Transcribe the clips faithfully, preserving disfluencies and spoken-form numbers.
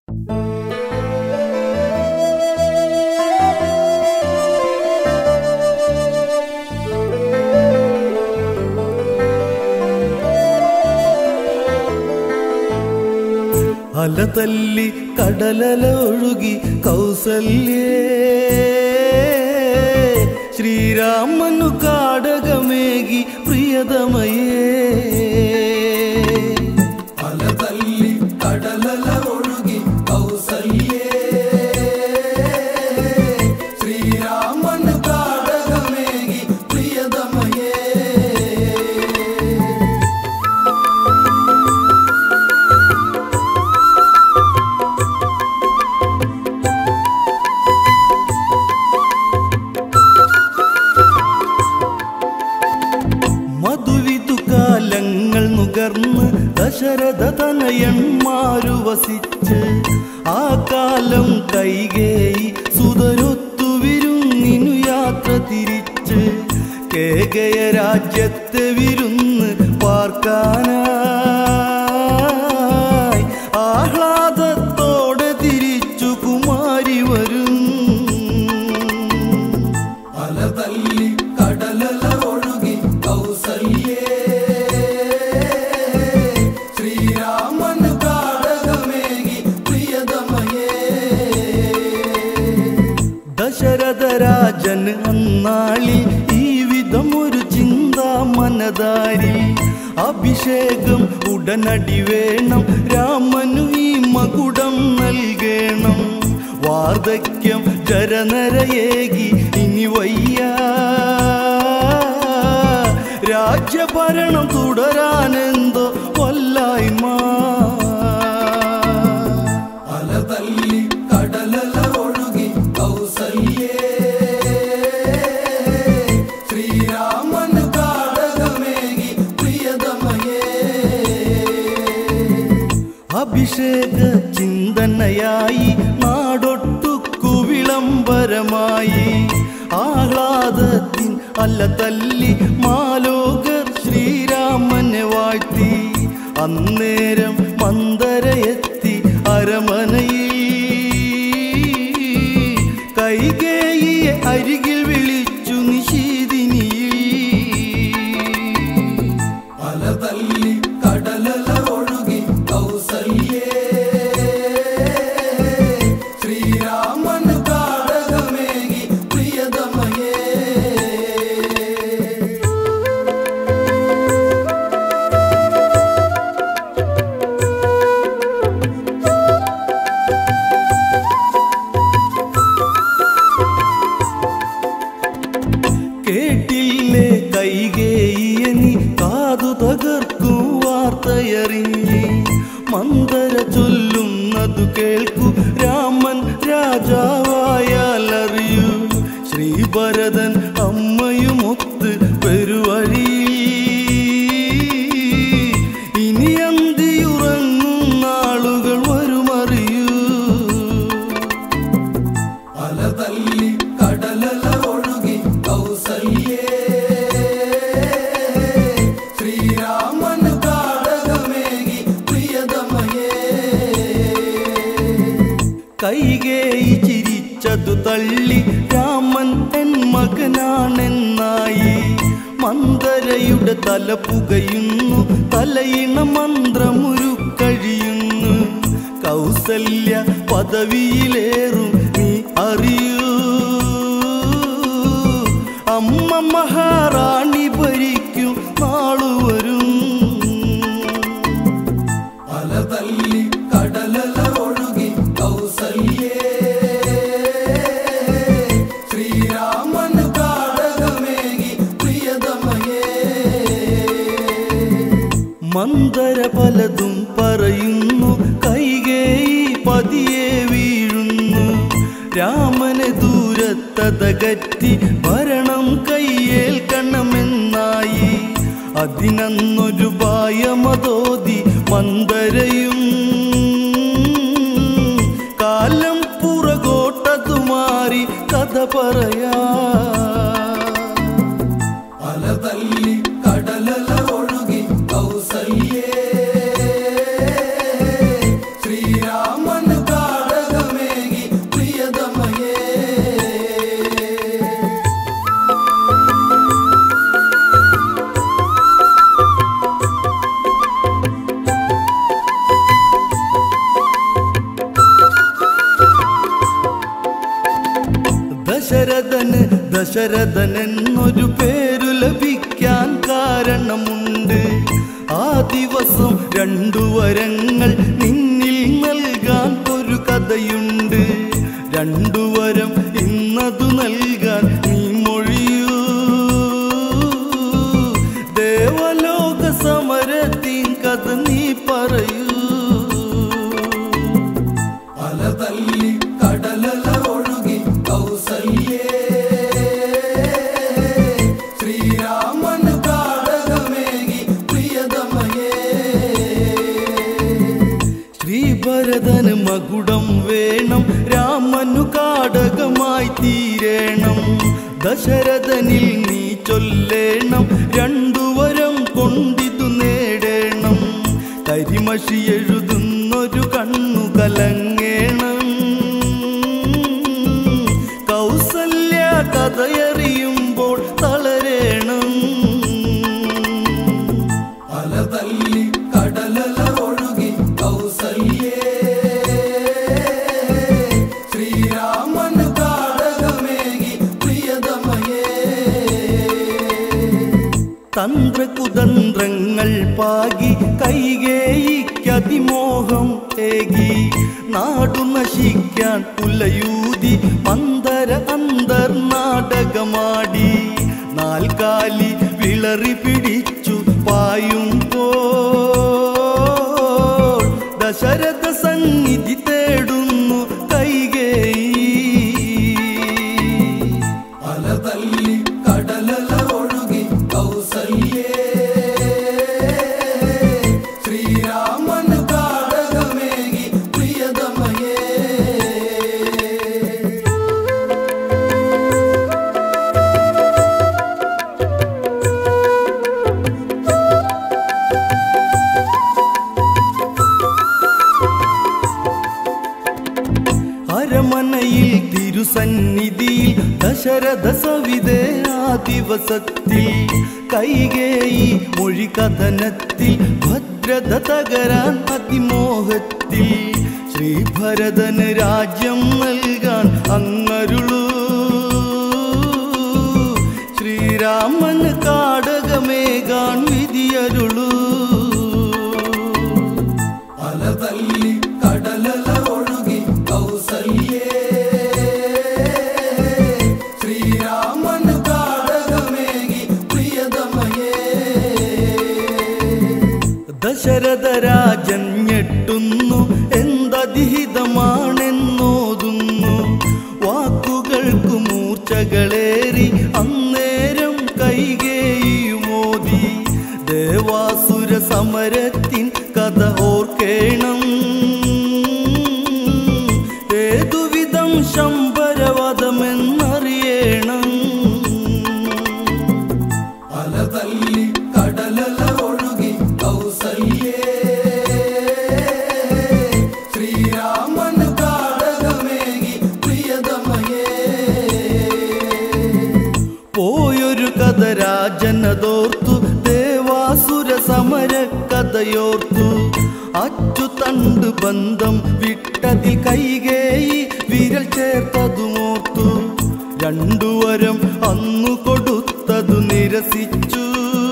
അലതല്ലി കടലൊഴുകി കൗസല്യേ ശ്രീരാമനു കാടകമേകി പ്രിയതമയേ അലതല്ലി കടലൊഴുകി കൗസല്യേ ശ്രീരാമനു കാടകമേകി പ്രിയതമയേ ദശരഥ തനയന്മാരു വസിച്ച് ആ കാലം കൈകേയി സുതരൊത്തു വിരുന്നിനു യാത്ര തിരിച്ച് കേകയ രാജ്യത്തെ വിരുന്ന് പാർക്കാനായി ആഹ്ലാദത്തോടെ തിരിച്ചു കുമാരി വരും അലതല്ലി കടലല ഒഴുകി കൗസല്യേ ദശരഥരാജൻ അന്നാളിൽ ഈ വിധം ഒരു ചിന്ത മനതാരി അഭിഷേകം ഉടനടി വേണം രാമനു ഈ മകുടം നൽകണം വാർദ്ധക്യം ജരനരയേകി ഇനി വയ്യ രാജ്യഭരണം തുടരാനെന്തോ വല്ലായ്മ അലതല്ലി കടലല ഒഴുകി കൗസല്യേ ശ്രീരാമനു കാടകമേകി പ്രിയതമയേ അഭിഷേക ചിന്തനയായി നാടൊട്ടുക്കു വിളംബരമായി ആഹ്ലാദത്തിൻ അലതല്ലി മാലോകർ ശ്രീരാമനെ വാഴ്ത്തി അന്നേരം മന്ദരയെത്തി അരമനയിൽ കൈകേയിയെ അരികിൽ വിളിച്ചു നിശീതിനിയിൽ അലതല്ലി കടലല ഒഴുകി കൗസല്യേ ശ്രീരാമനു കാടകമേകി പ്രിയതമയേ കേട്ടില്ലേ കൈകേയിയെ നീ കാതു തകർക്കും വാർത്തയറിഞ്ഞ് മന്ദര ചൊല്ലുന്നതു കേൾക്കൂ രാമൻ രാജാവായാലറിയൂ ശ്രീഭരതൻ അമ്മയുമൊത്ത് പെരുവഴിയിൽ ഇനി അന്തിയുറങ്ങും നാളുകൾ വരുമറിയൂ അലതല്ലി കടലല ഒഴുകി കൗസല്യേ ശ്രീരാമനു കാടകമേകി പ്രിയതമയേ കൈകേയി ചിരിച്ചതു തള്ളി രാമൻ എൻ മകനാണെന്നായി മന്ദരയുടെ തല പുകയുന്നു തലയിണ മന്ത്രമുരുക്കഴിയുന്നു കൗസല്യ പദവിയിലേറും നീ അറിയൂ അമ്മ മഹാറാണി ഭരിക്കും നാളു വരും അലതല്ലി കടലല ഒഴുകി കൗസല്യേ ശ്രീരാമനു കാടകമേകി പ്രിയതമയേ മന്ദര പലതും പറയുന്നു കൈകേയി പതിയെ വീഴുന്നു രാമനെ ദൂരത്തതകറ്റി ഭരണം കയ്യേൽക്കണമെന്നായി അതിനന്നൊരു ഭയമതോതി മന്ദരയും കാലം പുറകോട്ടതു മാറി കഥ പറയാ അലതല്ലി കടലല ഒഴുകി കൗസല്യേ ശ്രീരാമനു ദശരഥനെന്നൊരു പേരു ലഭിക്കാൻ കാരണമുണ്ട്. ആ ദിവസം രണ്ടു വരങ്ങൾ നിന്നിൽ നൽകാൻ ഒരു കഥയുണ്ട്. രണ്ടു വരം ഇന്നതു നൽകാൻ നീ മൊഴിയൂ. ദേവലോക സമരത്തിൻ കഥ നീ പറയൂ. അലതല്ലി കടലല ഒഴുകി കൗസല്യേ ശ്രീരാമന് കാടകമേകി പ്രിയതമയേ. ശ്രീഭരതന് മകുടം വേണം, രാമനു കാടകമായി തീരേണം. ദശരഥനിൽ നീ ചൊല്ലേണം, രണ്ടു വരം കൊണ്ടിതു നേടേണം. കരിമഷി എഴുതുന്നൊരു കണ്ണു കലങ്ങേണം. കൗസല്യ കഥയറിയുമ്പോൾ തളരേണം. അലതല്ലി കടലല ഒഴുകി കൗസല്യേ ശ്രീരാമന് കാടകമേകി പ്രിയതമയേ. തന്ത്രകുതന്ത്രങ്ങൾ പാകി കൈകേയിക്കതിമോഹം ഏകി. നാടു നശിക്കാൻ ഉലയൂതി മന്ദര അന്തർനാടകമാടി. നാൽക്കാലി വിളറി പിടിച്ചു പായുമ്പോൾ ദശരഥ സന്നിധി തേടുന്നു കൈകേയി. അലതല്ലി കടലല ഒഴുകി കൗസല്യേ ശ്രീരാമന് കാടകമേകി പ്രിയതമയേ. അരമനയിൽ തിരുസന്നിധിയിൽ ദശരഥ സവിതേ ആ ദിവസത്തിൽ. കൈകേയി മൊഴി കഥനത്തിൽ ഭദ്രത തകരാൻ അതിമോഹത്തിൽ. ശ്രീഭരതന് രാജ്യം നൽകാൻ അങ്ങരുളൂ. ശ്രീരാമന് കാടകമേകാൻ വിധിയരുളൂ. അലതല്ലി കടലല ഒഴുകി കൗസല്യേ ശ്രീരാമന് കാടകമേകി പ്രിയതമയേ. ദശരഥ രാജൻ ഞെട്ടുന്നു, എന്തതിഹിതമാണെന്നോതുന്നു. വാക്കുകൾക്കു മൂർച്ചകളേറി അന്നേരം കൈകേയിയുമോദി. ദേവാസുര സമരത്തിൻ കഥ ഓർക്കേണം. ഏതുവിധം ശംബരവധമെന്നറിയണം. അലതല്ലി കടലല ഒഴുകി കൗസല്യേ ശ്രീരാമന് കാടകമേകി പ്രിയതമയേ. പോയൊരു കഥ രാജനതോർത്തു, ദേവാസുര സമര കഥയോർത്തു. അച്ചുതണ്ട് ബന്ധം വിട്ടതിൽ കൈകേയി വിരൽ ചേർത്തതുമോർത്തു. രണ്ടുവരം അന്നു കൊടുത്തതു നിരസിച്ചു.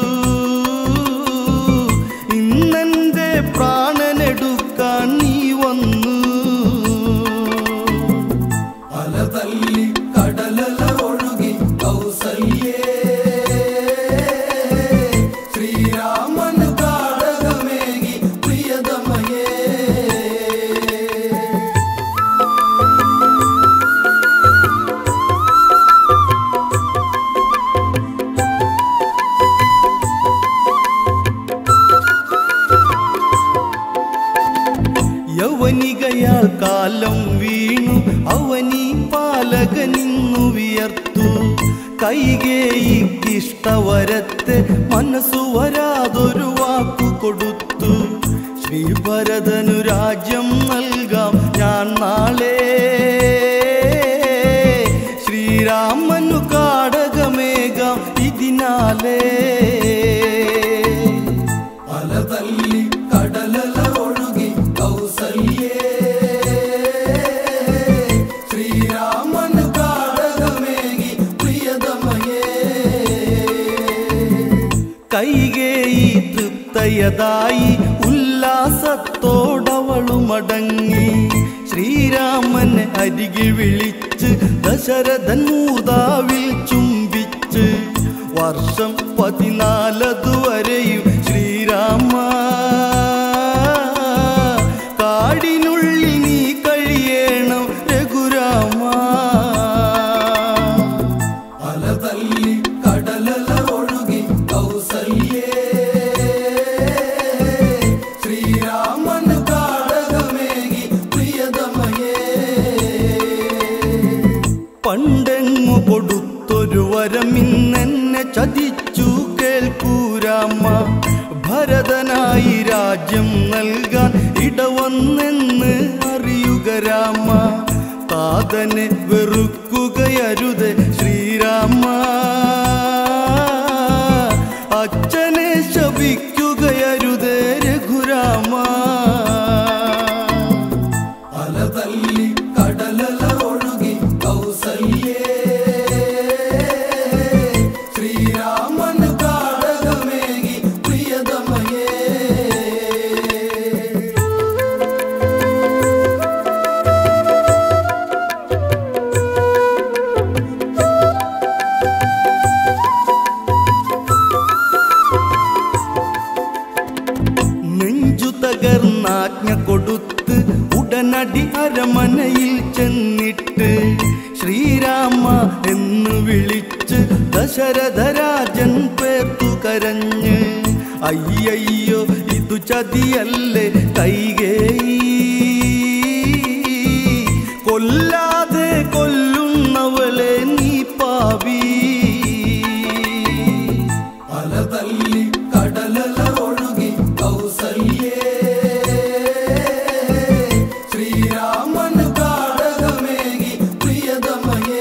ഇന്നെന്റെ പ്രാണനെടുക്കാൻ നീ വന്നു. അലതല്ലി കടലല ഒഴുകി കൗസല്യേ ശ്രീരാമന് കാടകമേകി പ്രിയതമയേ. യൗവനികയാൽ കാലം വീണു, അവനീ പാലകനിന്നു വിയർത്തു. കൈകേയിക്കിഷ്ടവരത്തെ മനസ്സു വരാതൊരു വാക്കു കൊടുത്തു. ശ്രീഭരതനു രാജ്യം നൽകാം ഞാൻ നാളെ. ശ്രീരാമനു കാടകമേകാം ഇതിനാലേ. അലതല്ലി കടലല ഒഴുകി കൗസല്യേ ശ്രീരാമന് കാടകമേകി പ്രിയത കയറിയതായി ഉല്ലാസത്തോടവളു മടങ്ങി. ശ്രീരാമനെ അരികിൽ വിളിച്ച് ദശരഥൻ മൂതാവിൽ ചുംബിച്ച്. വർഷം പതിനാലതുവരെയും ശ്രീരാമ കാടിനുള്ളിൽ നീ കഴിയണം രഘുരാമ. അലതല്ലി കടലല ഒഴുകി കൗസല്യേ ശ്രീരാമന് കാടകമേകി പ്രിയതമയേ. പണ്ടെങ്ങു കൊടുത്തൊരു വരം ഇന്നെന്നെ ചതിച്ചു കേൾക്കൂരാമ. ഭരതനായി രാജ്യം നൽകാൻ ഇടവന്നെന്ന് അറിയുക രാമ. താതനെ വെറുക്കുകയരുത് ശ്രീരാമ, അച്ഛനെ ശപിക്കുകയരുത് രഘുരാമ. അലതല്ലി കടലല ഒഴുകി കൗസല്യേ ശ്രീരാമന് കാടകമേകി പ്രിയതമയേ. നെഞ്ചു തകർന്നാജ്ഞ കൊടുത്ത് ഉടനടി അരമനയിൽ ചെന്നിട്ട് ശ്രീരാമ എന്ന് വിളിച്ച് ദശരഥരാജൻ പേർത്തു കരഞ്ഞ്. അയ്യയ്യോ ഇതു ചതിയല്ലേ കൈകേയി, കൊല്ലാതെ കൊല്ലുന്നവളെ നീ പാവി. അലതല്ലി കടലല ഒഴുകി കൗസല്യേ ശ്രീരാമന് കാടകമേകി പ്രിയതമയേ.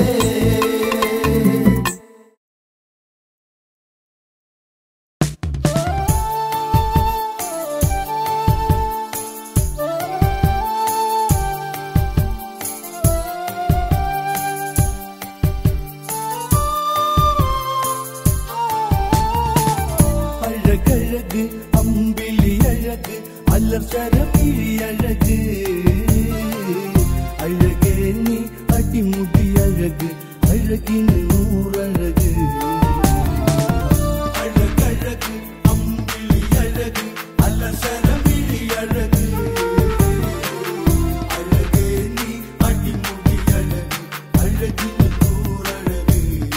അഴകഴക് അമ്പിളി അഴക് അലർശരമിഴി അഴക്, അഴകേ നീ അടിമുടി അഴക്, അഴകിന് നൂറഴക്. അഴകഴക് അമ്പിളി അഴക് അലർശരമിഴി അഴക്, അഴകേ നീ അടിമുടി അഴക്, അഴകിന് നൂറഴക്.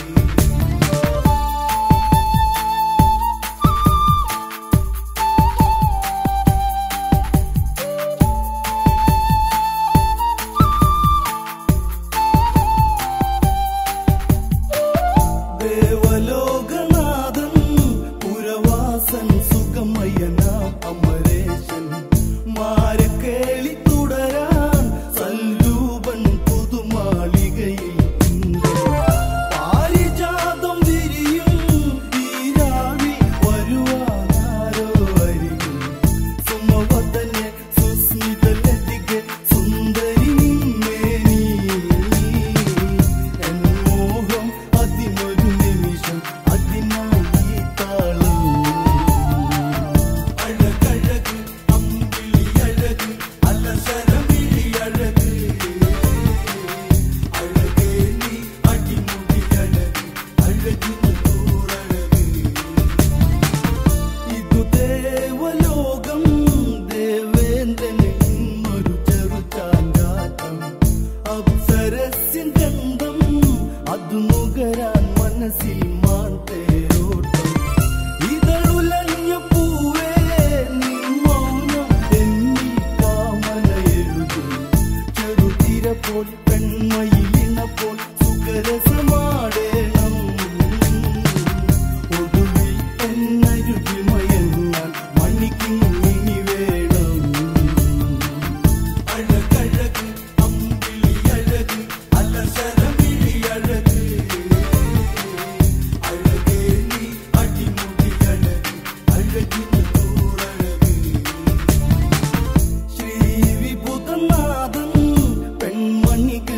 ദേവലോകനാഥൻ പുരവാസൻ സുഖമയനാം അമരേശൻ മാരക്കേളി തുടരാൻ സൽരൂപൻ പുതുമാളികയിൽ പാരിജാതം വിരിയും ഈരാവിൽ വരുവാനാരോ അരികിൽ. സുമവദനെ സുസ്മിതലതികെ സുന്ദരി നിന്നേനി, എൻ മോഹം അതിനൊരു നിമിഷം അതിനായി താളം. അഴകഴക് അമ്പിളി അഴക് അലസരമിഴി അഴക്, അഴകേ നീ അടിമുടി അഴക്, അഴകിന് നൂറഴക്. ഇതു ദേവലോകം ദേവേന്ദ്രന് ഇന്നൊരു ചെറുചാഞ്ചാട്ടം. അപ്സരസിൻ ഗന്ധം അതു നുകരാൻ മനസ്സിൽ മാൻ തേരോട്ടം. ഇതളുലഞ്ഞ പൂവേ നീ മൗനം എന്നീ കാമനയെഴുതി. ചെറുതിര പോൽ പെൺമയിലിന പോൽ സുഖരസമാടേണം. ഒടുവിൽ എന്നരുകി മയങ്ങാൻ മണിക്കിങ്ങിനി വേണം. അഴകഴക് അമ്പിളി അഴക് അലസരമിഴി അഴക്, അഴകേ നീ അടിമുടി അഴക്, അഴകിന് നൂറഴക്. ശ്രീ വിഭുതനാഥൻ പെൺമണിക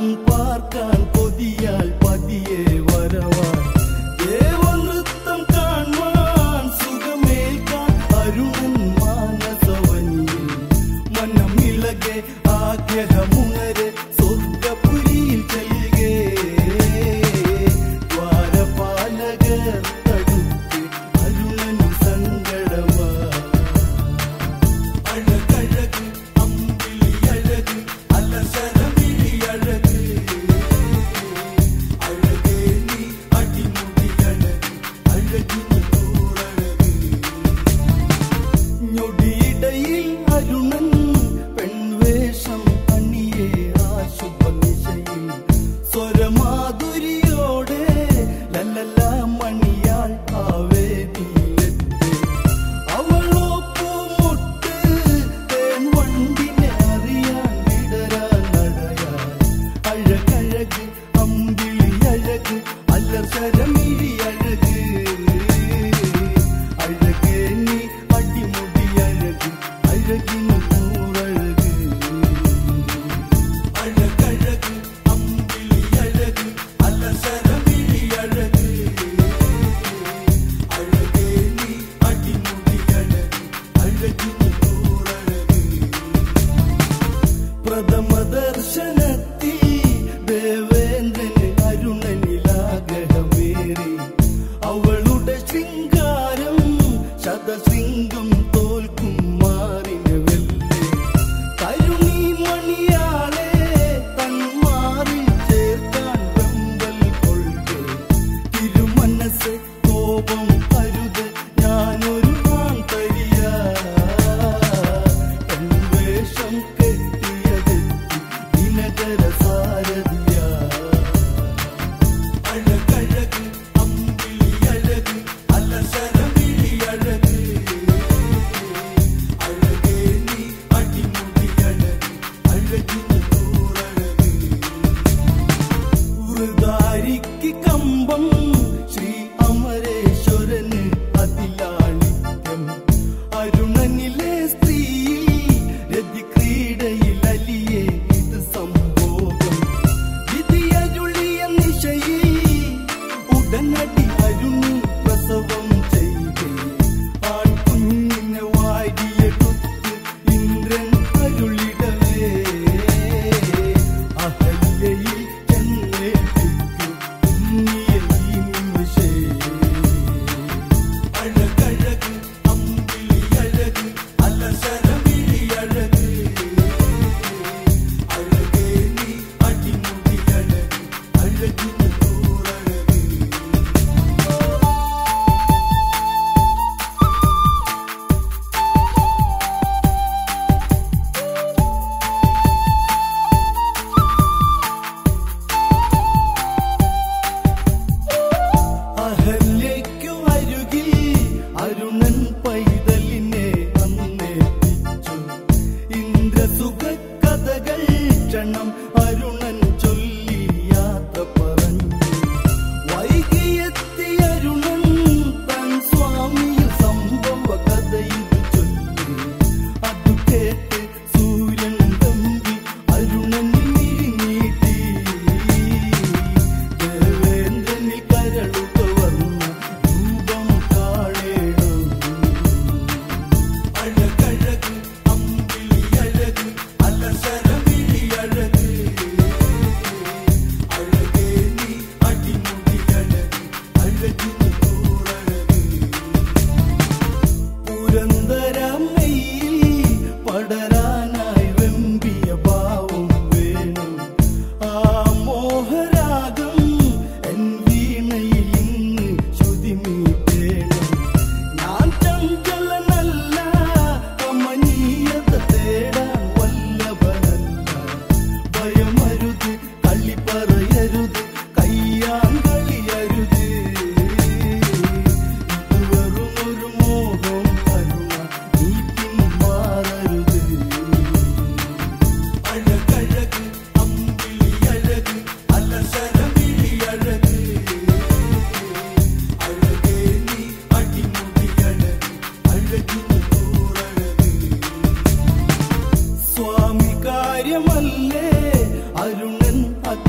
കൺപാർക്കാൻ കൊതിയാൽ പതിയെ വരവാൻ ദേവനൃത്തം കാണാൻ സുഖമേൽക്കാൻ അരുണൻ മാനസവനിയിൽ മനമിളകെ ആഗ്രഹമുണരെ സ്വർഗപുരിയിൽ ചെൽകേ ദ്വാരപാലകർ തടുത്ത് അരുണന് സങ്കടമാ അഴകഴക് അമ്പിളി അഴക് അലസരമിഴി അഴക് അഴകേ നീ അടിമുടി അഴക് അഴകിന് നൂറഴക് ഞൊടിയിടയിൽ അരുണൻ പെൺവേഷം അണിയെ ആശുപനിശയിൽ സ്വരമാധുരിയോടെ ലല്ലല മണിയാൾ ആവേദിയിലെത്തി അവളോ പൂമുട്ട് തേൻ വണ്ടിനെ അറിയാൻ വിടരാൻ നടയാൻ അഴകഴക് അമ്പിളി അഴക് അലസരമിഴി അഴക് അഴകേ നീ അടിമുടി അഴക് അഴകിന് നൂറഴക് അഴകഴക് അമ്പിളി അഴക് അലസരമിഴി അഴക് അഴകേ നീ അടിമുടി അഴക് അഴകിന് നൂറഴക് പ്രഥമ ദർശനത്തിൽ ദേവേന്ദ്രന് അരുണനിലാഗ്രഹമേറി അവളുടെ ശൃംഗാരം ശതശൃംഗം തോൽക്കും മാറിന് വെല്ലേ കരുണി മണിയാളെ തന്മാറിൽ ചേർക്കാൻ വെമ്പൽ കൊள்കെ തിരുമനസ് കോപം അരുത് ഞാനൊരു നാൾ തരിയ വേഷം കെട്ടിയതെത്തി ദിനകര സാരഥിയ അഴകഴക് അമ്പിളി അഴക് അലസരമിഴി അഴക് അഴകേ നീ അടിമുടി അഴക് അഴകിന് നൂറഴക് വൃദാരിക്ക് കമ്പം ശ്രീ അമരേശ്വരന് അതിലാളിത്യം അരുണനിലെ സ്ത്രീയിൽ രതിക്രീഡയിൽ അലിയെ ഇത് സംഭോഗം വിധിയരുളിയ നിശയിൽ ഉടനടി അരുണി പ്രസവം ചെയ്തേ ആൺകുഞ്ഞിനെ വാരിയെടുത്ത് ഇന്ദ്രൻ അരുളിടവേ അഹല്യയിൽ ചെന്നേൽപ്പിക്കും ഉണ്ണിയെ ഈ നിമിഷേ അഴകഴക് അമ്പിളി അഴക് അലസരമിഴി അഴക് അഴകേ നീ അടിമുടി അഴക് അഴകിന് നൂറഴക് അഹല്യയ്ക്കു അരുകിൽ അരുണൻ പൈതലിനെ അന്നേൽപ്പിച്ചു ഇന്ദ്രസുഖ കഥകൾ ക്ഷണം അരുണൻ ചൊല്ലി യാത്ര പറഞ്ഞു വൈകിയെത്തി അരുണൻ തൻ സ്വാമിയിൽ സംഭവ കഥ ഇത് ചൊല്ലി അതു കേട്ട് സൂര്യൻ തമ്പി അരുണനിൽ നീട്ടി ദേവേന്ദ്രനിൽ കരളുക വന്ന രൂപം കാണേണം അഴകഴക് അമ്പിളി അഴക് അലസരമിഴി അഴക് അഴകേ നീ അടിമുടി അഴക് അഴകിന് നൂറഴക് പുരന്തരമ്മയിൽ പടരാനായി വെമ്പിയ ഭാവം വേണം ആ മോഹരാഗം എൻ വീണയിൽ ഇന്ന് ശ്രുതി മീട്ടേണം ഞാൻ ചഞ്ചലനല്ല കമനീയത തേടാൻ വല്ലഭനല്ല ഭയമരുത് കളി പറയരുത് കയ്യാങ്കളിയരുത് ഇത് വെറുമൊരു മോഹം കരുണ നീ പിന്മാറരുത് അഴകഴക് അമ്പിളി അഴക് അലസരമിഴി അഴക് അഴകേ നീ അടിമുടി അഴക് അഴകിന് നൂറഴക് സ്വാമി കാര്യമല്ലേ അരുണൻ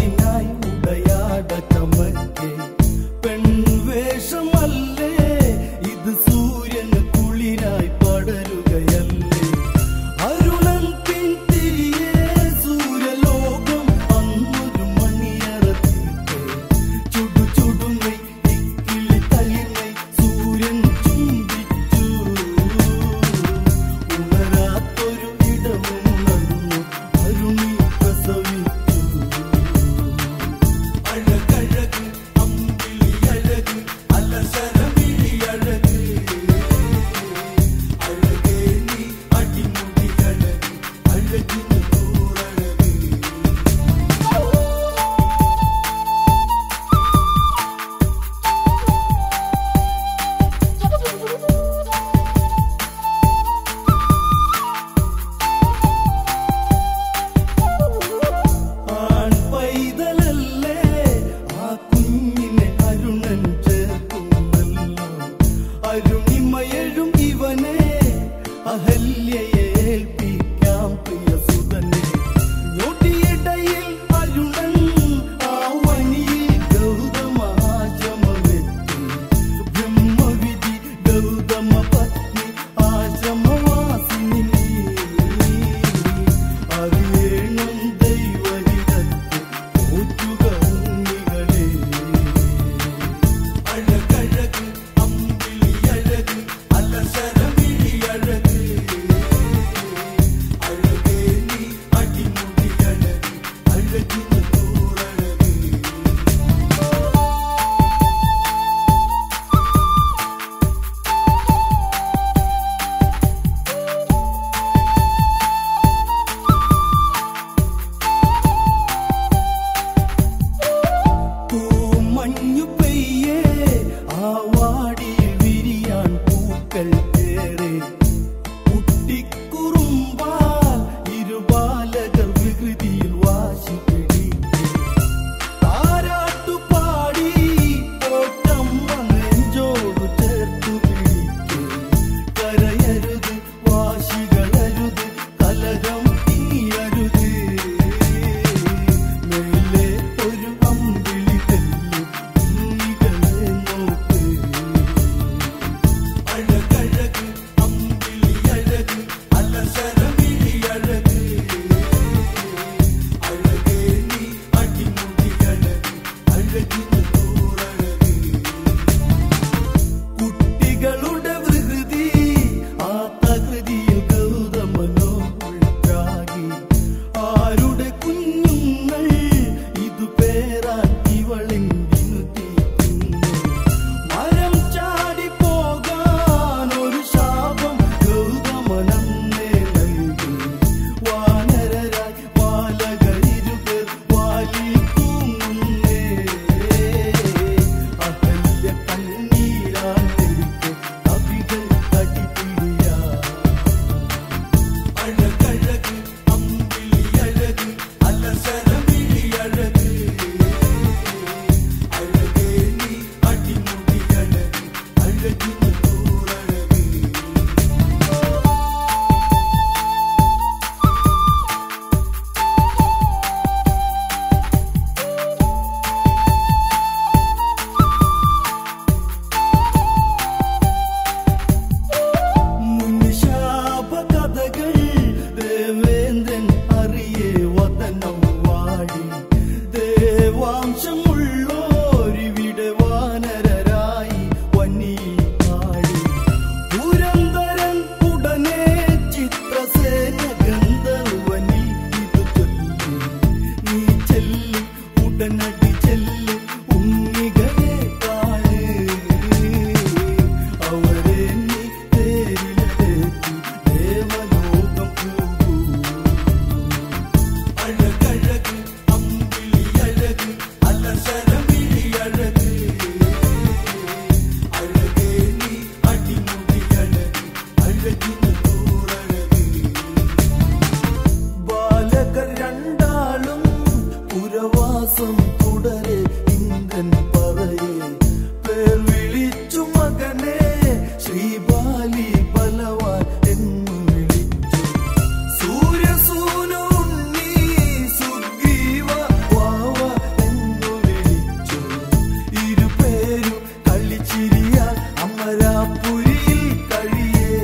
വനവാസം തുടരെ ഇന്ദ്രൻ പറയേ പേർ വിളിച്ചു മകനെ ശ്രീബാലി ബലവാൻ എന്നു വിളിച്ചു സൂര്യസൂനു ഉണ്ണി സുഗ്രീവ വാവ എന്നു വിളിച്ചു ഇരുപേരും കളിച്ചിരിയാൽ അമരാപുരിയിൽ കഴിയേ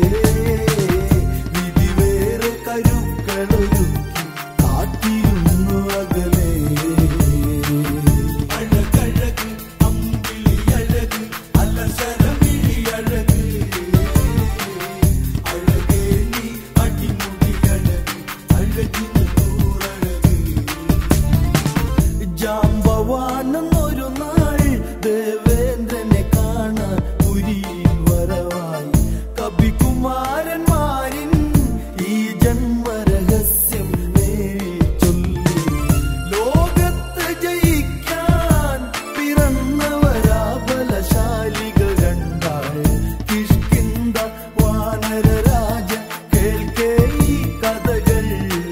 വിധി വേറെ കരുക്കളൊരുക്കി കാത്തിരുന്നു അകലെ അഴകഴക് അമ്പിളി അഴക് അലസരമിഴി അഴക് അഴകേ നീ അടിമുടി അഴക് അഴകിന് കൂറഴക് ജാമ്പവാനെന്നൊരു നാൾ ദേവേന്ദ്രനെ കാണാൻ പുരിയിൽ വരവായി കവികുമാരന്മാരിൻ ഈ ജന്മരഹസ്യം നേരി ചൊല്ലി ലോകത്ത് ജയിക്കാൻ പിറന്നവരാ ബലശാലികൾ കണ്ടാൾ കിഷ്കിന്ദ വാനരരാജ കേൾക്കേ ഈ കഥകൾ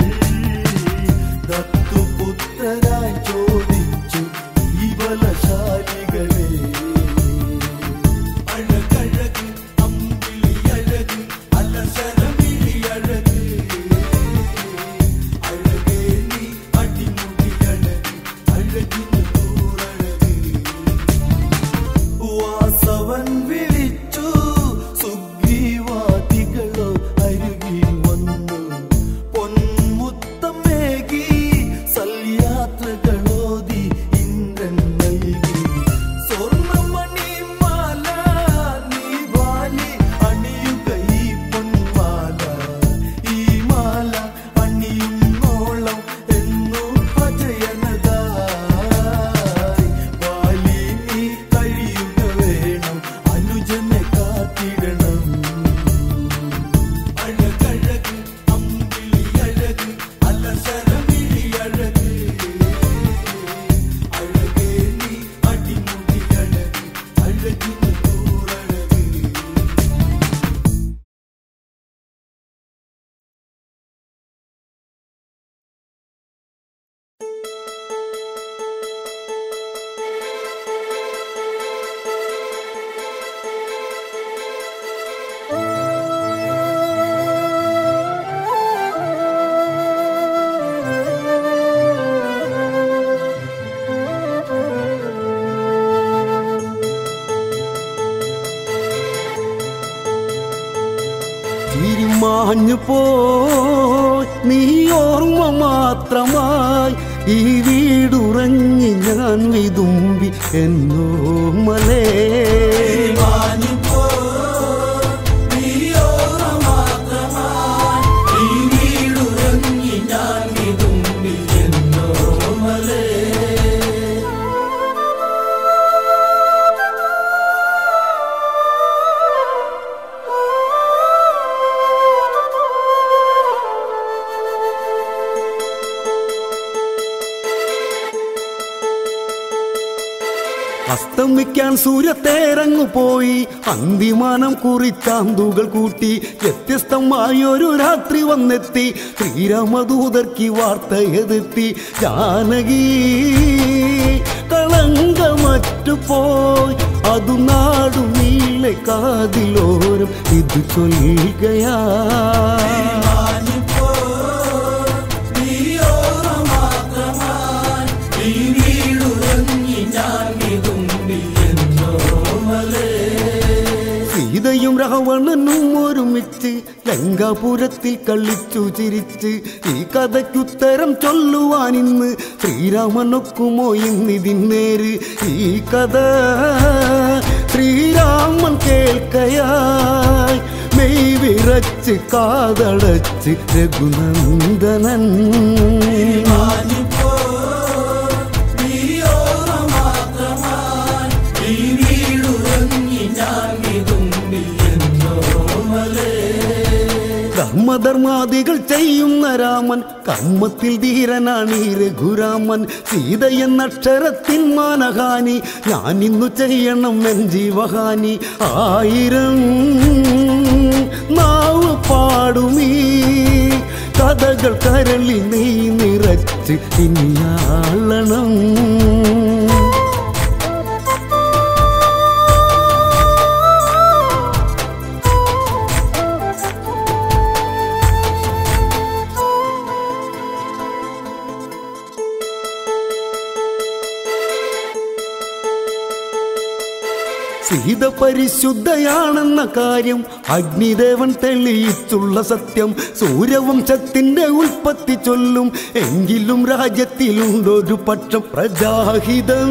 ദത്തുപുത്രരായി ചോദിച്ചു ഈ ബലശാലികളെ അഴകഴക് അമ്പിളി അഴക് അലസരമിഴി അഴക് അഴകേ നീ അടിമുടി അഴക് അഴകിന് കൂറഴക് വാസവൻ വിളിച്ചു സുഗ്രീവാദികളോ അരുകിൽ വന്നു പൊന്മുത്തമേകി സൽയാത്രകളോതി ഇന്ദ്രൻ നൽകി സ്വർണ്ണമണിമാല നീ ബാലി അണിയുക ഈ പൊന്മാല ഈ മാല അണിയുന്നോളം എന്നു അജയനതായി ബാലി നീ കഴിയുക വേണം അനുജനെ കാത്തിടണം അഴകഴക് അമ്പിളി അഴക് അലസരമിഴി അഴക് അഴകേ നീ അടിമുടി അഴക് അഴകിന് കൂറഴക് തിരുമാഞ്ഞു പോയി നീ ഓർമ്മ മാത്രമായി ഈ വീടുറങ്ങി ഞാൻ വിതുമ്പി എന്നോമലേ അസ്തമിക്കാൻ സൂര്യത്തേരങ്ങു പോയി അന്തിമാനം കുറിച്ചാന്തുകൾ കൂട്ടി വ്യത്യസ്തമായൊരു രാത്രി വന്നെത്തി ശ്രീരാമദൂതർക്കി വാർത്തയെത്തി ജാനകി കളങ്കമറ്റു പോയി അതു നാടു നീളെ കാതിലോരം ഇത് ചൊല്ലുകയാ സീതയും രാവണനും ഒരുമിച്ച് ലങ്കാപുരത്തിൽ കളിച്ചു ചിരിച്ച് ഈ കഥയ്ക്കുത്തരം ചൊല്ലുവാൻ ഇന്ന് ശ്രീരാമനൊക്കുമോ ഇന്നിതിന്നേര് ഈ കഥ ശ്രീരാമൻ കേൾക്കയായി മെയ് വിറച്ച് കാതടച്ച് രഘുനന്ദനൻ ധർമ്മധർമാദികൾ ചെയ്യുന്ന രാമൻ കർമ്മത്തിൽ ധീരനാണ് ഈ രഘുരാമൻ സീത എന്ന അക്ഷരത്തിൻ മാനഹാനി ഞാൻ ഇന്നു ചെയ്യണം എൻ ജീവഹാനി ആയിരം നാവ് പാടുമീ കഥകൾ കരളി നെയ് നിറച്ച് ഇനിയാളണം. സീത പരിശുദ്ധയാണെന്ന കാര്യം അഗ്നിദേവൻ തെളിയിച്ചുള്ള സത്യം. സൂര്യവംശത്തിന്റെ ഉൽപ്പത്തി ചൊല്ലും എങ്കിലും രാജ്യത്തിലുണ്ടൊരു പക്ഷം പ്രജാഹിതം.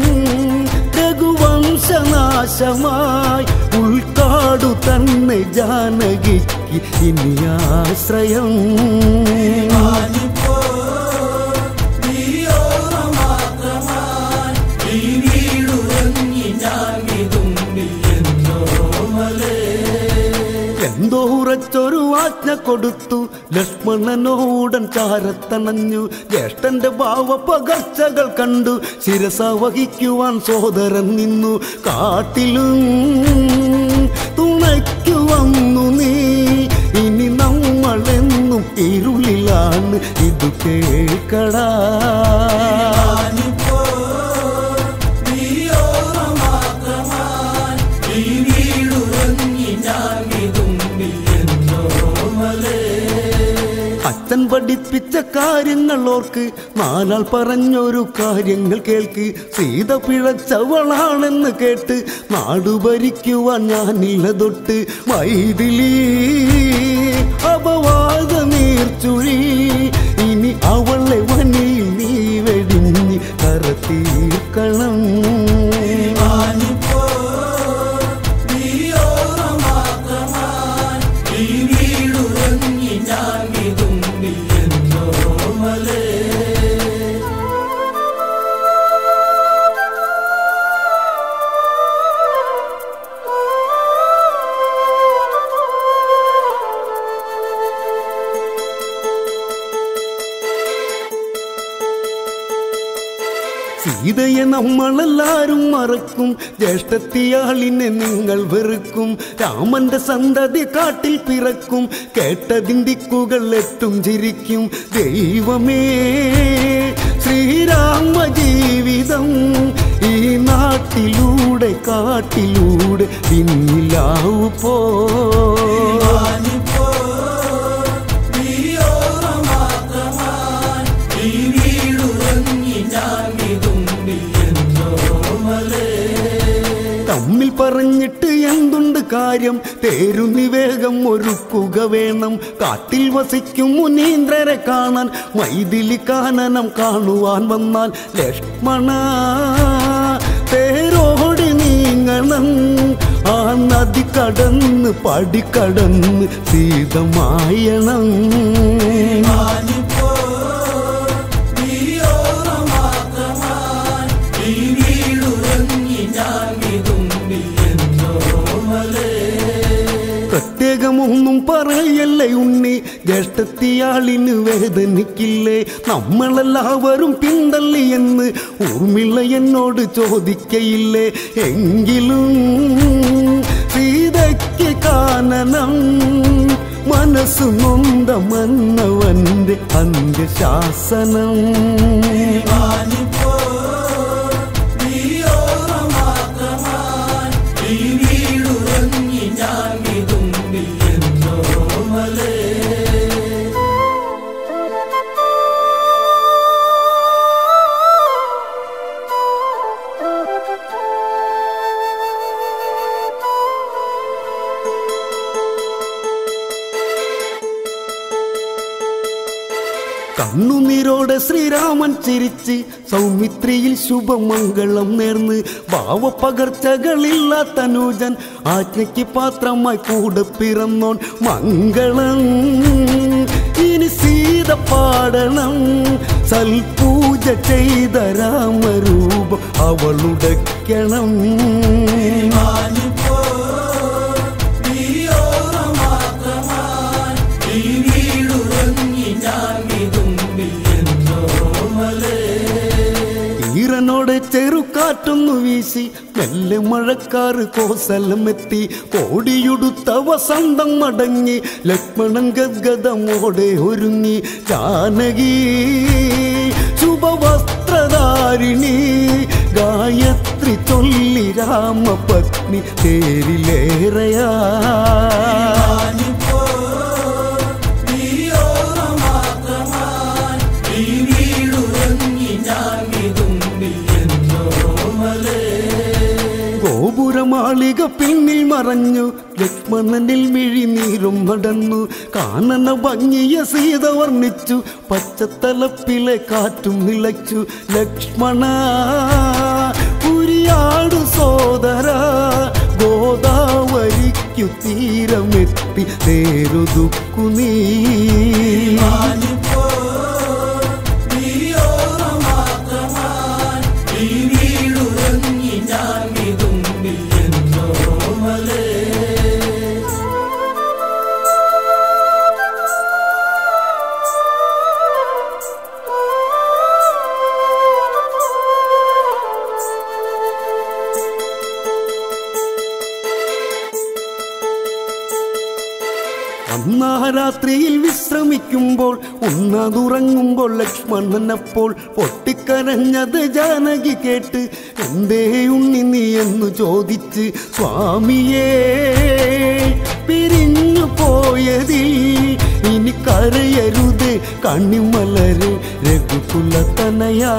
രഘുവംശനാശമായി ഉൾക്കാടു തന്നെ ജാനകിക്ക് ഇനിയാശ്രയം. എന്തോ ഉറച്ചൊരു ആജ്ഞ കൊടുത്തു ലക്ഷ്മണനോടൻ ചാരത്തണഞ്ഞു. ജ്യേഷ്ഠന്റെ ഭാവ പകർച്ചകൾ കണ്ടു ശിരസ വഹിക്കുവാൻ സോദരൻ നിന്നു. കാട്ടിലും തുണയ്ക്കു വന്നു നീ, ഇനി നമ്മളെന്നും ഇരുളിലാണ് ഇത് കേൾക്കടാ. അച്ഛൻ പഠിപ്പിച്ച കാര്യങ്ങൾ ഓർക്ക്, നാലാൾ പറഞ്ഞൊരു കാര്യങ്ങൾ കേൾക്ക്. സീത പിഴച്ചവളാണെന്ന് കേട്ട് നാടു ഭരിക്കുവാൻ ഞാനില്ല തൊട്ട്. മൈഥിലി അപവാദ നീർച്ചുഴി, ഇനി അവളെ വനിയിൽ നീ വെടിഞ്ഞ് കര തീർക്കണം. സീതയെ നമ്മളെല്ലാരും മറക്കും, ജ്യേഷ്ഠത്തിയാളിനെ നിങ്ങൾ വെറുക്കും. രാമന്റെ സന്തതി കാട്ടിൽ പിറക്കും, കേട്ടതിന്തിക്കുകൾ എട്ടും ചിരിക്കും. ദൈവമേ ശ്രീരാമ ജീവിതം ഈ നാട്ടിലൂടെ കാട്ടിലൂടെ പിന്നിലാവു പോ. തമ്മിൽ പറഞ്ഞിട്ട് എന്തുണ്ട് കാര്യം, തേരുന്നി വേഗം ഒരുക്കുക വേണം. കാട്ടിൽ വസിക്കും മുനീന്ദ്രരെ കാണാൻ മൈഥിലി കാനനം കാണുവാൻ വന്നാൽ ലക്ഷ്മണ തേരോടി നീങ്ങണം. ആ നദി കടന്ന് പടിക്കടന്ന് സീതമായണം. പ്രത്യേകമൊന്നും പറയല്ലേ ഉണ്ണി, ജ്യേഷ്ഠത്തിയാളിന് വേദനിക്കില്ലേ? നമ്മളെല്ലാവരും പിന്തള്ളി എന്ന് ഊർമിള എന്നോട് ചോദിക്കയില്ലേ? എങ്കിലും സീതയ്ക്ക് കാനനം മനസ്സു നൊന്ത മന്നവന്റെ അന്ത്യശാസനം. കണ്ണുനീരോടെ ശ്രീരാമൻ ചിരിച്ച് സൗമിത്രിയിൽ ശുഭമംഗളം നേർന്ന്. ഭാവപകർച്ചകളില്ല തനൂജൻ ആജ്ഞയ്ക്ക് പാത്രമായി കൂടെ പിറന്നോൻ. മംഗളം ഇനി സീത പാടണം, സൽപൂജ ചെയ്ത രാമരൂപം അവളുടയ്ക്കണം. ലക്ഷ്മണനോട് ചെറുകാറ്റൊന്നു വീശി മെല്ലെ മഴക്കാറ് കോസലമെത്തി കോടിയുടുത്ത വസന്തം മടങ്ങി ലക്ഷ്മണൻ ഗദ്ഗദമോടെ ഒരുങ്ങി ജാനകി ശുഭവസ്ത്രധാരിണി ഗായത്രി ചൊല്ലി രാമപത്നി തേരിലേറയാ ഗോപുരമാളിക പിന്നിൽ മറഞ്ഞു ലക്ഷ്മണനിൽ മിഴിനീരും നടന്നു കാനന ഭംഗിയ സീത വർണ്ണിച്ചു പച്ചത്തലപ്പിലെ കാറ്റും നിലച്ചു ലക്ഷ്മണ പുരിയാടു സോദര ഗോദാവരിക്കു തീരമെത്തി തേരുതുക്കു നീ രാത്രിയിൽ വിശ്രമിക്കുമ്പോൾ ഉണ്ണാതുറങ്ങുമ്പോൾ ലക്ഷ്മണനപ്പോൾ പൊട്ടിക്കരഞ്ഞത് ജാനകി കേട്ട് എന്തേ ഉണ്ണി നീ എന്ന് ചോദിച്ച് സ്വാമിയേ പിരിഞ്ഞു പോയതിൽ ഇനി കരയരുത് കണ്ണിമലര് രഘുകുലതനയാ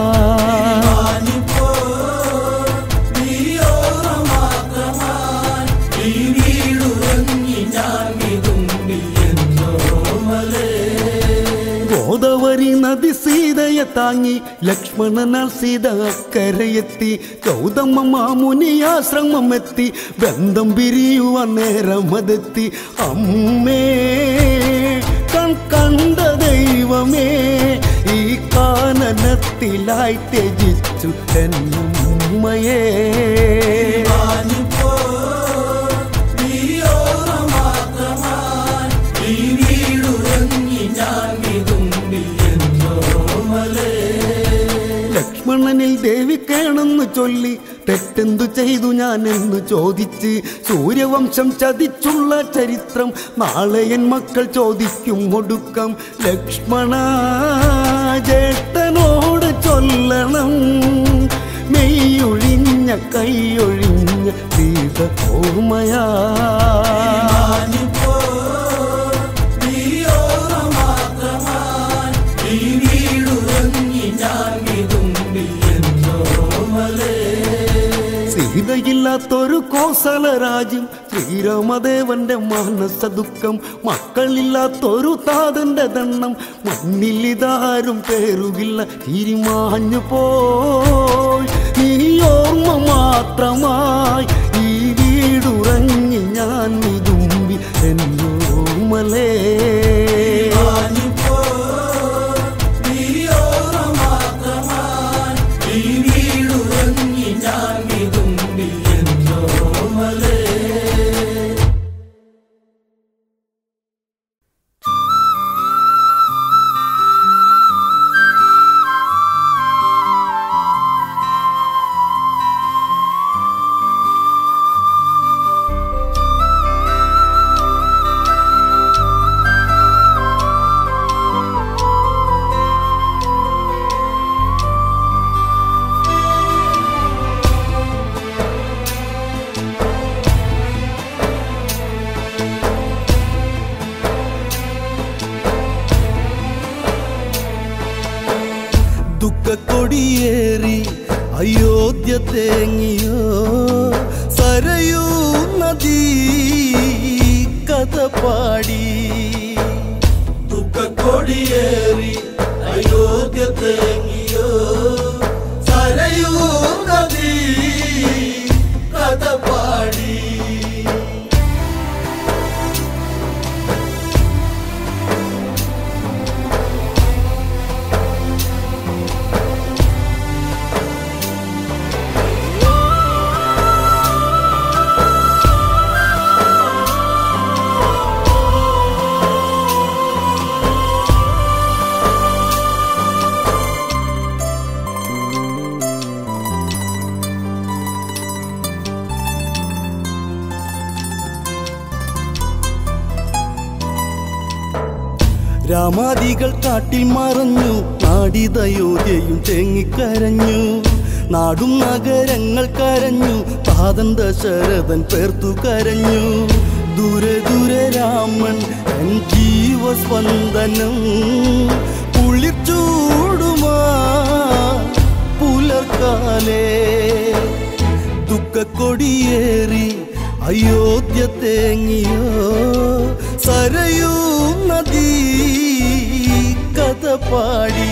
ഗോദാവരി നദി സീതയെ താങ്ങി ലക്ഷ്മണനാൽ സീത അക്കരയെത്തി ഗൗതമ മാമുനി ആശ്രമമെത്തി ബന്ധം പിരിയുവാൻ നേരമതെത്തി അമ്മേ കൺ കണ്ട ദൈവമേ ഈ കാനനത്തിലായി ത്യജിച്ചു എന്നമ്മയെ ലക്ഷ്മണനിൽ ദേവി കേണെന്ന് ചൊല്ലി തെറ്റെന്തു ചെയ്തു ഞാൻ എന്ന് ചോദിച്ച് സൂര്യവംശം ചതിച്ചുള്ള ചരിത്രം നാളെ എൻ മക്കൾ ചോദിക്കും ഒടുക്കം ലക്ഷ്മണ ജ്യേഷ്ഠനോട് ചൊല്ലണം മെയ്യൊഴിഞ്ഞ കൈയൊഴിഞ്ഞ സീത ഓർമ്മയാ സീതയില്ലാത്തൊരു കോസല രാജ്യം ശ്രീരാമദേവന്റെ മാനസ ദുഃഖം മക്കളില്ലാത്തൊരു താതന്റെ ദണ്ണം മണ്ണിലിതാരും പേരുകില്ല തിരിമാഞ്ഞു പോയി ഈ ഓർമ്മ മാത്രമായി ഈ വീടുറങ്ങി ഞാൻ വിതുമ്പി എന്നോമലേ ദുഃഖക്കൊടിയേറി അയോധ്യ തേങ്ങിയോ സരയൂ നദി കഥ പാടി ദുഃഖക്കൊടിയേറി അയോധ്യ തേങ്ങിയോ സരയൂ നദി കഥ പാടി രാമാദികൾ കാട്ടിൽ മറഞ്ഞു, നാടിതയോധ്യയും തേങ്ങിക്കരഞ്ഞു. നാടും നഗരങ്ങൾ കരഞ്ഞു, താതൻ ദശരഥൻ പേർത്തു കരഞ്ഞു. ദൂരെ ദൂരെ രാമൻ എൻ ജീവസ്പന്ദനം, കുളിർച്ചൂടുമാ പുലർക്കാലേ. ദുഃഖക്കൊടിയേറി അയോധ്യ തേങ്ങിയോ, സരയൂ നദി കഥ പാടി.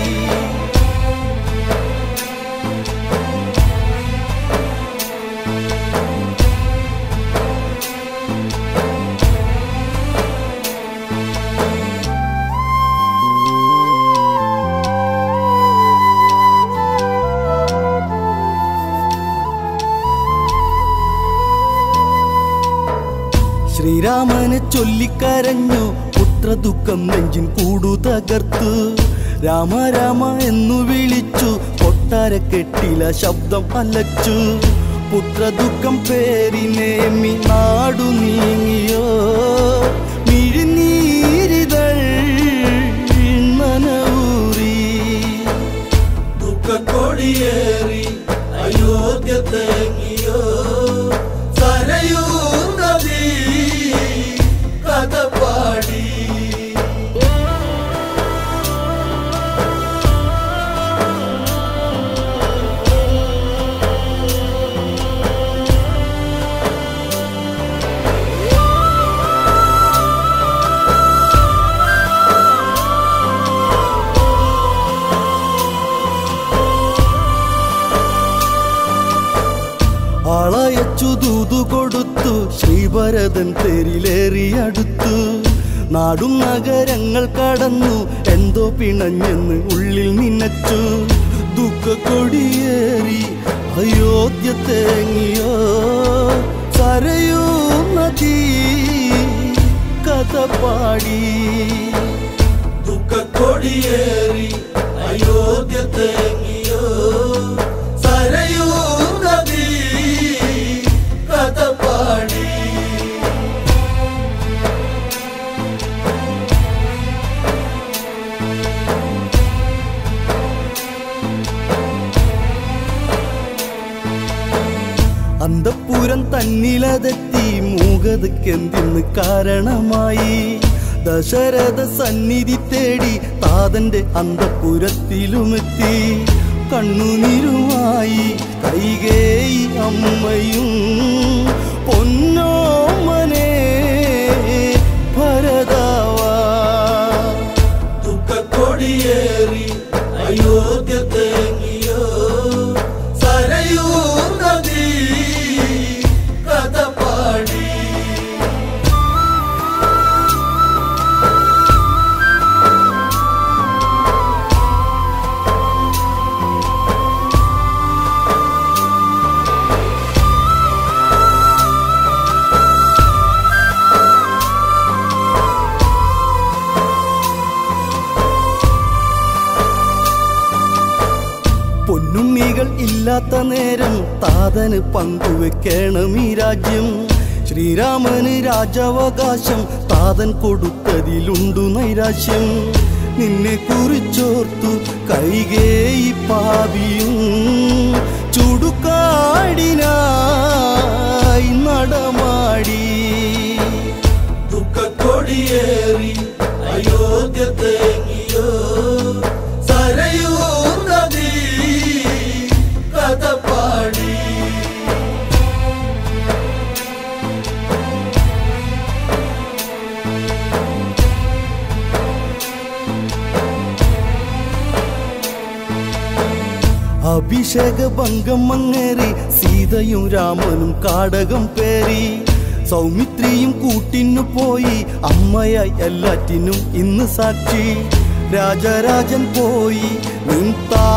ശ്രീരാമനെ ചൊല്ലിക്കരഞ്ഞു, പുത്രദുഃഖം നെഞ്ചിൻ കൂടു തകർത്തു. രാമ രാമ എന്നു വിളിച്ചു, കൊട്ടാരക്കെട്ടില ശബ്ദം അലച്ചു. പുത്രദുഃഖം പേരിനേമി നാടു നീങ്ങിയോ, മിഴിനീരിതൾ നനവൂറി. ദുഃഖക്കൊടിയേറി അയോധ്യ തേങ്ങിയോ, സരയൂ നദി കഥ പാടി. ആളയച്ചു ദൂതു കൊടുത്തു, ശ്രീഭരതൻ തേരിലേറിയടുത്തു. നാടും നഗരങ്ങൾ കടന്നു, എന്തോ പിണഞ്ഞെന്ന് ഉള്ളിൽ നിന്നച്ചു. ദുഃഖക്കൊടിയേറി അയോധ്യ തേങ്ങിയോ, സരയൂ നദി കഥ പാടി. ദുഃഖക്കൊടിയേറി അയോധ്യ തേങ്ങിയോ, സരയൂ നദി കഥ പാടി. അന്തഃപുരം തന്നിലതെത്തി, മൂകതയ്ക്കെന്തിന്ന് കാരണമായി. ദശരഥ സന്നിധി തേടി താതന്റെ അന്തഃപുരത്തിലുമെത്തി. കണ്ണുനീരുമായി കൈകേയി അമ്മയും, പൊന്നോമനെ ഭരതാവാ. ദുഃഖക്കൊടിയേറി അയോധ്യ തേങ്ങിയോ, സരയൂ നദി കഥ പാടി. പൊന്നുണ്ണികൾ ഇല്ലാത്ത നേരം താതന് പങ്കുവെക്കണം ഈ രാജ്യം. ശ്രീരാമന് രാജാവകാശം താതൻ കൊടുത്തതിലുണ്ടു നൈരാശ്യം. നിന്നെ കുറിച്ചോർത്തു കൈകേയി പാപിയും, ചുടുകാടിനായി നടമാടി. ദുഃഖക്കൊടിയേറി അയോധ്യ തേങ്ങിയോ, സരയൂ നദി കഥ പാടി. അഭിഷേക ഭംഗം മങ്ങേറി, സീതയും രാമനും കാടകം പേറി. സൗമിത്രിയും കൂട്ടിനു പോയി, അമ്മയായി എല്ലാറ്റിനും ഇന്ന് സാക്ഷി. രാജരാജൻ പോയി നിൻ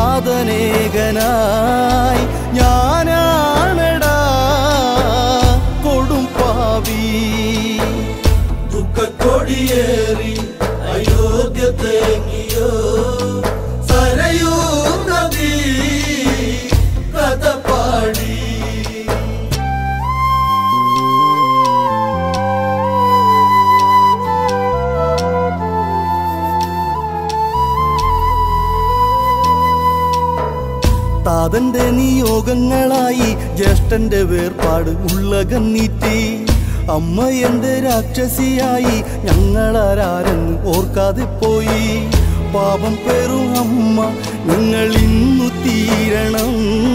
താതനേകനായി, ഞാനാണടാ കൊടും പാവി. ദുഃഖക്കൊടിയേറി അയോധ്യ തേങ്ങിയോ, സരയൂ നദി കഥ പാടി. താതന്റെ നിയോഗങ്ങളായി ജ്യേഷ്ഠന്റെ വേർപാട് ഉള്ളകന്നീറ്റി അമ്മ എന്റെ രാക്ഷസിയായി ഞങ്ങളാരെന്ന് ഓർക്കാതെ പോയി പാപം പേറും അമ്മ നിങ്ങൾ ഇന്നു തീരണം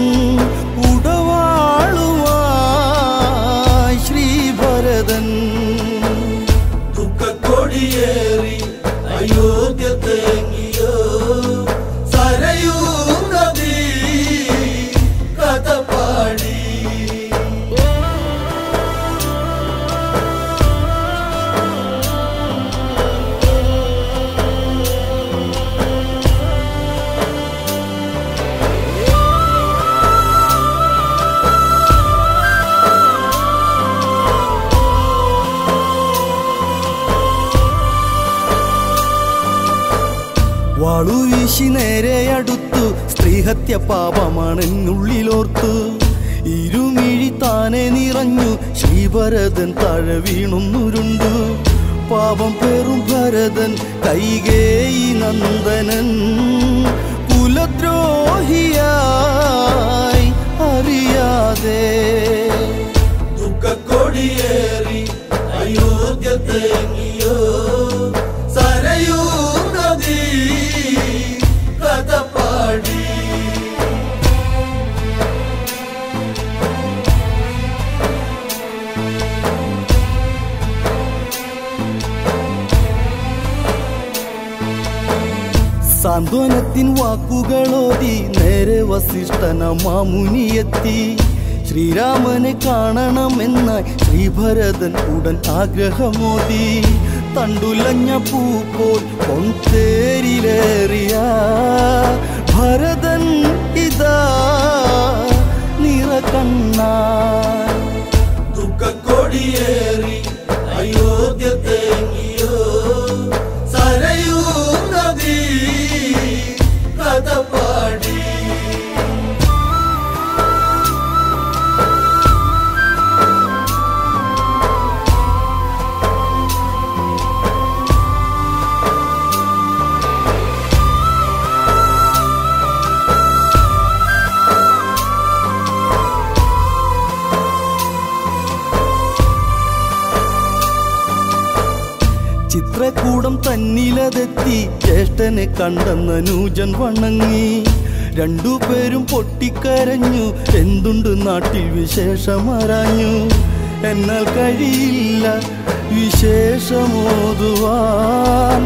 ഉടവാളുവായി ശ്രീഭരതൻ ദുഃഖക്കൊടിയേറി അയോധ്യ തേങ്ങിയോ സരയൂ നദി കഥ പാടി വാളുവീശി നേരെ അടുത്തു സ്ത്രീഹത്യ പാപമാണെന്നുള്ളിലോർത്തു ഇരുമിഴി താനെ നിറഞ്ഞു ശ്രീഭരതൻ താഴെ വീണുന്നുരുണ്ടു പാപം പേറും ഭരതൻ കൈകേയി നന്ദനൻ കുലദ്രോഹിയായി അറിയാതെ ദുഃഖക്കൊടിയേറി അയോധ്യ തേങ്ങിയോ സരയൂ നദി കഥ പാടി സാന്ത്വനത്തിൻ വാക്കുകളോതി നേരെ വസിഷ്ഠന മാമുനിയെത്തി ശ്രീരാമനെ കാണണമെന്നായി ശ്രീഭരതൻ ഉടൻ ആഗ്രഹമോതി തണ്ടുലഞ്ഞ പൂ പോൽ പൊൻതേരിലേറിയ ഭരതൻ ഇതാ നിറകണ്ണ ദുഃഖക്കൊടിയേറി അയോധ്യ തേങ്ങിയോ സരയൂ നദി കഥ പാടി ചിത്രകൂടം തന്നിലതെത്തി ജ്യേഷ്ഠനെ കണ്ടെന്ന നൂജൻ വണങ്ങി രണ്ടുപേരും പൊട്ടിക്കരഞ്ഞു എന്തുണ്ട് നാട്ടിൽ വിശേഷമറിഞ്ഞു എന്നാൽ കഴിയില്ല വിശേഷമോതുവാൻ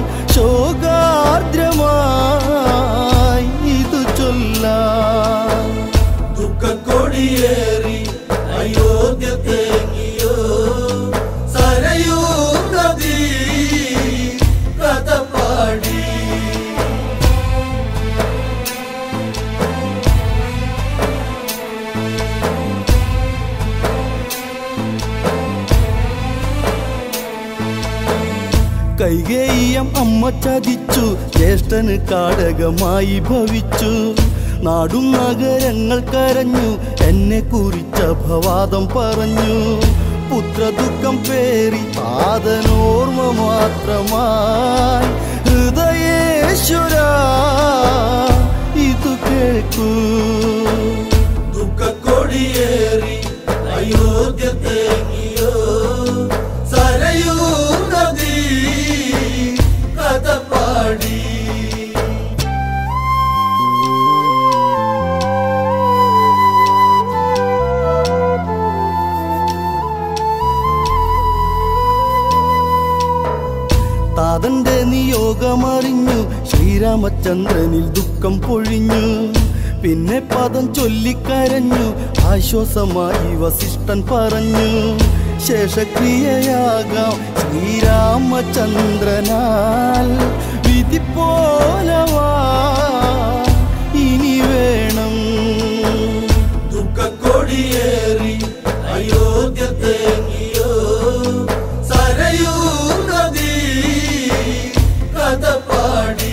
ശോകാർദ്രമായി ഇതു ചൊല്ലാൻ ദുഃഖക്കൊടിയേറി അയോധ്യ തേങ്ങിയോ സരയൂ നദി കഥ പാടി കൈകേയം അമ്മ ചതിച്ചു ജ്യേഷ്ഠന് കാടകമായി ഭവിച്ചു നാടും നഗരങ്ങൾ കരഞ്ഞു എന്നെ കുറിച്ച ഭവാദം പറഞ്ഞു പുത്രദുഃഖം പേറി താതനോർമ്മ മാത്രമായി ഹൃദയേശ്വര ഇതു കേൾക്കൂ ദുഃഖക്കൊടിയേറി അയോധ്യ തേങ്ങിയോ സരയൂ നദി കഥ പാടി താതന്റെ നിയോഗമറിഞ്ഞു ശ്രീരാമചന്ദ്രനിൽ ദുഃഖം പൊഴിഞ്ഞു പിന്നെ പദം ചൊല്ലിക്കരഞ്ഞു ആശ്വാസമായി വസിഷ്ഠൻ പറഞ്ഞു ശേഷക്രിയയാകാം ശ്രീരാമചന്ദ്രനാൽ വിധി പോലവാ ഇനി വേണം ദുഃഖക്കൊടിയേറി അയോധ്യ തേങ്ങിയോ സരയൂ നദി കഥ പാടി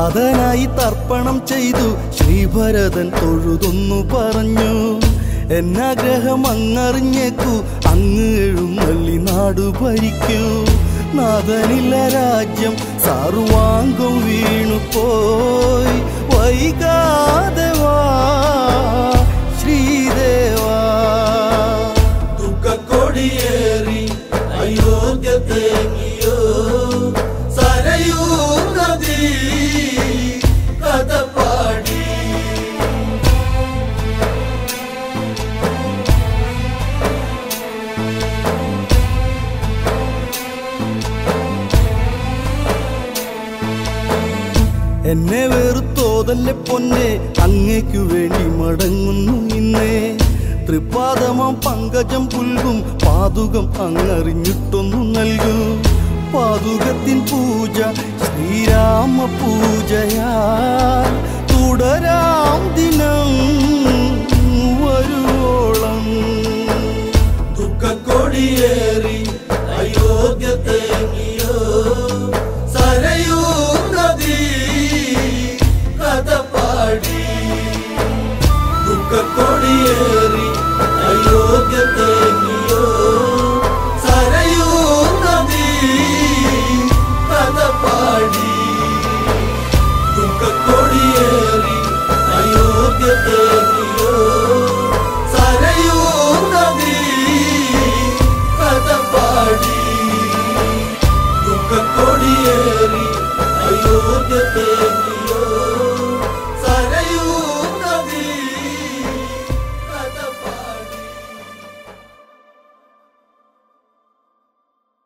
താതനായി തർപ്പണം ചെയ്തു ശ്രീഭരതൻ തൊഴുതൊന്നു പറഞ്ഞു. എന്നാഗ്രഹം അങ്ങറിഞ്ഞേക്കൂ, അങ്ങ് എഴുന്നള്ളി നാടു ഭരിക്കൂ. നാഥനില്ല രാജ്യം സർവാംഗം വീണു പോയി, വൈകാതെ വാ ശ്രീദേവാ. ദുഃഖക്കൊടിയേറി അയോധ്യ തേങ്ങിയോ, സരയൂ നദി കഥ പാടി. എന്നെ വെറുത്തോതല്ലേ പൊന്നെ, അങ്ങേക്കു വേണ്ടി മടങ്ങുന്നു ഇന്നേ. തൃപ്പാദമാം പങ്കജം പുൽകും പാതുകം അങ്ങറിഞ്ഞിട്ടൊന്നു നൽകൂ. പാതുകത്തിൻ പൂജ ശ്രീരാമ പൂജയാൽ തുടരാം ദിനം വരുവോളം. ദുഃഖക്കൊടിയേറി